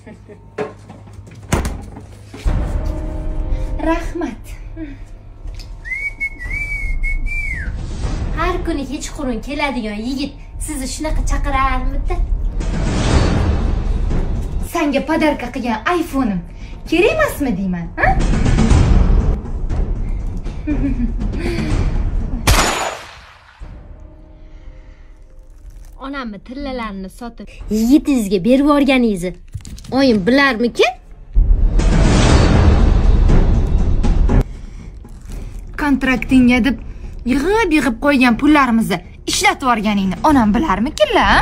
Rahmat. Har kuni kechqurun keladigan yigit sizni shunaqa chaqirarmidi? Senga podarka qilgan iPhone'im kerak emasmi deyman, ha? Onamni tillalarini sotib yigitingizga berib yuborganingizni oyim bilarmikin? Kontraktingga deb yig'ib qo'ygan pullarimizni ishlatib yuborganingni onam bilarmikinlar?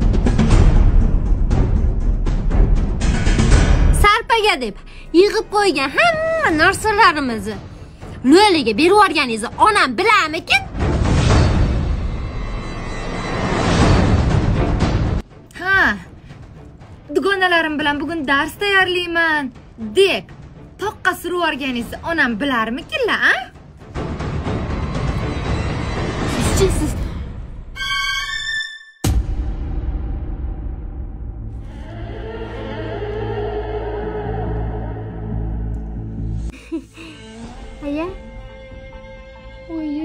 Sarpaga deb yig'ib qo'ygan hamma narsalarimizni lo'liga berib yuborganingizni onam bilarmikin? Ha, dugonalarim bilan bugun dars tayyorlayman deb toqqa surib yuborganingizni onam bilarmikinlar, a? Siz Aya? Oy